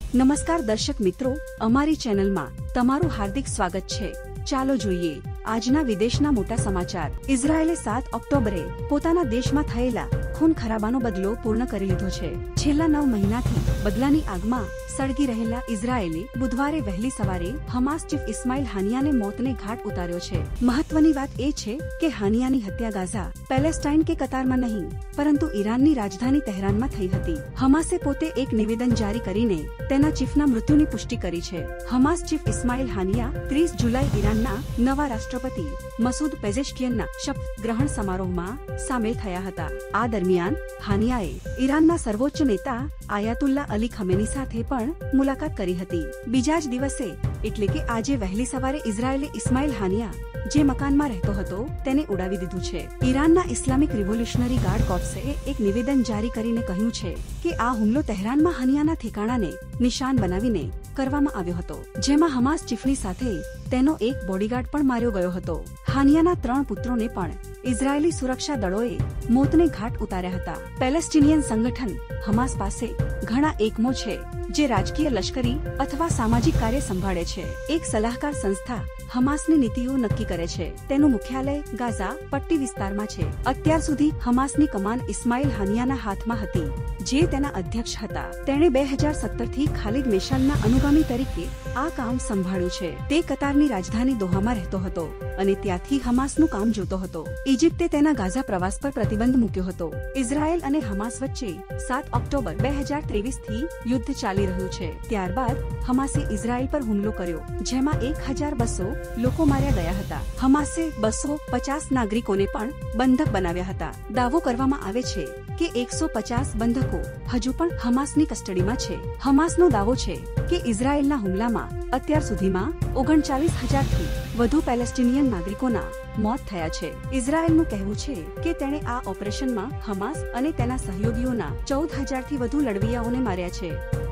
નમસ્કાર દર્શક મિત્રો, અમારી ચેનલમાં તમારું હાર્દિક સ્વાગત છે। ચાલો જોઈએ આજના વિદેશના મોટા સમાચાર। ઇઝરાયેલે 7 ઓક્ટોબરે પોતાના દેશમાં થયેલા ખૂન ખરાબાનો બદલો પૂર્ણ કરી લીધો છે। છેલ્લા 9 મહિનાથી બદલાની આગમાં સળગી રહેલા ઇઝરાયેલે બુધવારે વહેલી સવારે હમાસ ચીફ ઇસ્માઇલ હાનિયાને મોતને ઘાટ ઉતાર્યો છે। મહત્વની વાત એ છે કે હાનિયાની હત્યા ગાઝા, પેલેસ્ટાઇન કે કતારમાં નહીં, પરંતુ ઈરાનની રાજધાની તહેરાનમાં થઈ હતી। હમાસે પોતે એક નિવેદન જારી કરીને તેના ચીફના મૃત્યુની પુષ્ટિ કરી છે। હમાસ ચીફ ઇસ્માઇલ હાનિયા 30 જુલાઈ ઈરાનના નવા રાષ્ટ્રપતિ મસૂદ પેઝેશ્કિયનના શપથ ગ્રહણ સમારોહમાં સામેલ થયા હતા। આ દરમિયાન હાનિયાએ ઈરાનના સર્વોચ્ચ નેતા આયાતુલ્લા અલી ખમેની સાથે પણ મુલાકાત કરી હતી। બીજા જ દિવસે એટલે કે આજે વહેલી સવારે ઇઝરાયેલે ઇસ્માઇલ હાનિયા જે મકાનમાં રહેતો હતો તેને ઉડાવી દીધું છે। ઈરાનના ઇસ્લામિક રિવોલ્યુશનરી ગાર્ડ કોર્પ્સે એક નિવેદન જારી કરીને કહ્યું છે કે આ હુમલો તહેરાનમાં હાનિયાના ઠેકાણાને નિશાન બનાવીને કરવામાં આવ્યો હતો, જેમાં હમાસ ચીફની સાથે તેનો એક બોડીગાર્ડ પણ માર્યો ગયો હતો। હાનિયાના 3 પુત્રોને પણ ઇઝરાયેલી સુરક્ષા દળોએ મોતને ઘાટ ઉતાર્યા હતા। પેલેસ્ટિનિયન સંગઠન હમાસ પાસે ઘણા એકમો છે જે રાજકીય, લશ્કરી અથવા સામાજિક કાર્ય સંભાળે છે। એક સલાહકાર સંસ્થા હમાસની નીતિઓ નક્કી કરે છે। તેનું મુખ્યાલય ગાઝા પટ્ટી વિસ્તારમાં છે। અત્યાર સુધી હમાસની કમાન ઇસ્માઇલ હાનિયાના હાથમાં હતી, જે તેના અધ્યક્ષ હતા। તેણે 2017 થી ખાલિદ મેશાલના અનુગામી તરીકે આ કામ સંભાળ્યું છે। તે કતારની રાજધાની દોહામાં રહેતો હતો અને ત્યાંથી હમાસનું કામ જોતો હતો। ઇજિપ્તે તેના ગાઝા પ્રવાસ પર પ્રતિબંધ મૂક્યો હતો। ઇઝરાયેલ અને હમાસ વચ્ચે 7 ઓક્ટોબર 2023 થી યુદ્ધ ચાલી રહ્યું છે। ત્યારબાદ હમાસે ઇઝરાયેલ પર હુમલો કર્યો, જેમાં 1200 લોકો માર્યા ગયા હતા। હમાસે 250 નાગરિકોને પણ બંધક બનાવ્યા હતા। દાવો કરવામાં આવે છે કે 150 બંધકો હજુ પણ હમાસની કસ્ટડીમાં છે। હમાસનો દાવો છે કે ઇઝરાયેલના હુમલામાં અત્યાર સુધીમાં 39,000 થી વધુ પેલેસ્ટિનિયન નાગરિકોના મોત થયા છે। ઇઝરાયેલનું કહેવું છે કે તેણે આ ઓપરેશનમાં હમાસ અને તેના સહયોગીઓના 14,000 થી વધુ લડવૈયાઓને માર્યા છે।